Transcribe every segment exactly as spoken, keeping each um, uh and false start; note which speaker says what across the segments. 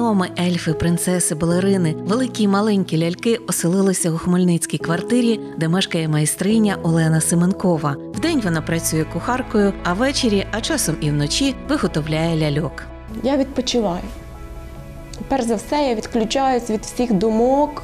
Speaker 1: Гноми, ельфи, принцеси, балерини, великі й маленькі ляльки оселилися у хмельницькій квартирі, де мешкає майстриня Олена Семенкова. Вдень вона працює кухаркою, а ввечері, а часом і вночі, виготовляє ляльок.
Speaker 2: Я відпочиваю. Перш за все, я відключаюсь від всіх думок.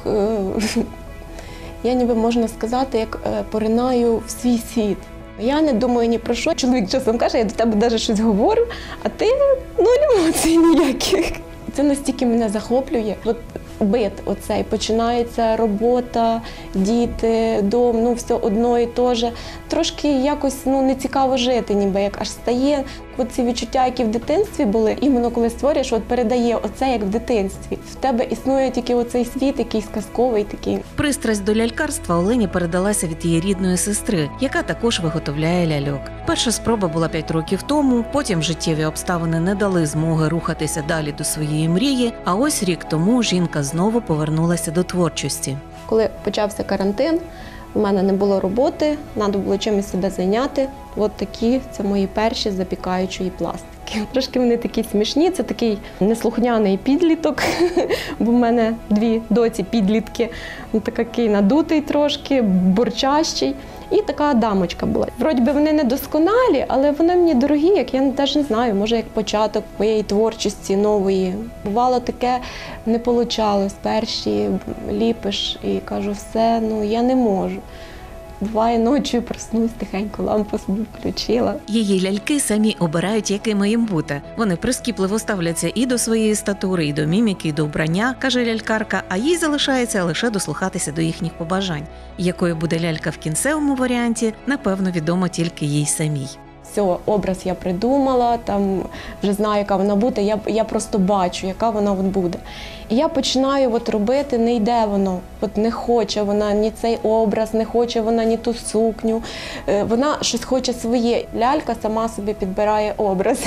Speaker 2: Я ніби, можна сказати, як поринаю в свій світ. Я не думаю ні про що. Чоловік часом каже, я до тебе навіть щось говорю, а ти нуль емоцій ніяких. Це настільки мене захоплює. От бит оцей, починається робота, діти, дом, ну все одно і те же. Трошки якось ну, не цікаво жити, ніби як аж стає. От ці відчуття, які в дитинстві були, іменно коли створюєш, от передає оце, як в дитинстві. В тебе існує тільки оцей світ, якийсь казковий такий.
Speaker 1: Пристрасть до лялькарства Олені передалася від її рідної сестри, яка також виготовляє ляльок. Перша спроба була п'ять років тому, потім життєві обставини не дали змоги рухатися далі до своєї мрії, а ось рік тому жінка знову повернулася до творчості.
Speaker 2: Коли почався карантин, у мене не було роботи, треба було чимось себе зайняти. От такі, це мої перші запікаючі пластики. Трошки вони такі смішні, це такий неслухняний підліток, бо в мене дві доці-підлітки. Він такий надутий трошки, бурчащий. І така дамочка була. Вроді би вони не досконалі, але вони мені дорогі, як я навіть не знаю, може як початок моєї творчості нової. Бувало таке, не вийшло. Перші ліпиш і кажу, все, ну я не можу. Буває ночі, проснусь, тихенько лампу собі включила.
Speaker 1: Її ляльки самі обирають, якими їм бути. Вони прискіпливо ставляться і до своєї статури, і до міміки, і до вбрання, каже лялькарка, а їй залишається лише дослухатися до їхніх побажань. Якою буде лялька в кінцевому варіанті, напевно, відомо тільки їй самій.
Speaker 2: Все, образ я придумала, там вже знаю, яка вона буде, я, я просто бачу, яка вона от буде. І я починаю от робити, не йде воно, от не хоче вона ні цей образ, не хоче вона ні ту сукню, вона щось хоче своє. Лялька сама собі підбирає образ.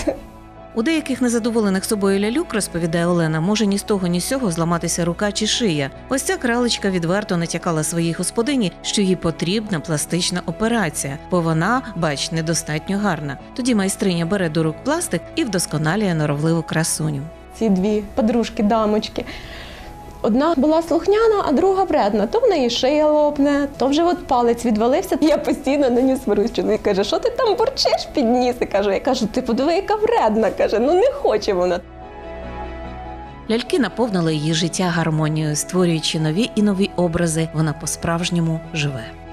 Speaker 1: У деяких незадоволених собою ляльок, розповідає Олена, може ні з того, ні з сього зламатися рука чи шия. Ось ця кралечка відверто натякала своїй господині, що їй потрібна пластична операція, бо вона, бач, недостатньо гарна. Тоді майстриня бере до рук пластик і вдосконалює норовливу красуню.
Speaker 2: Ці дві подружки-дамочки. Одна була слухняна, а друга вредна. То в неї шия лопне, то вже от палець відвалився. Я постійно на ній сварюсь. Чоловік каже, що ти там бурчиш під ніс? І кажу, я кажу, ти подиви, яка вредна. Каже, ну не хоче вона.
Speaker 1: Ляльки наповнили її життя гармонією, створюючи нові і нові образи. Вона по-справжньому живе.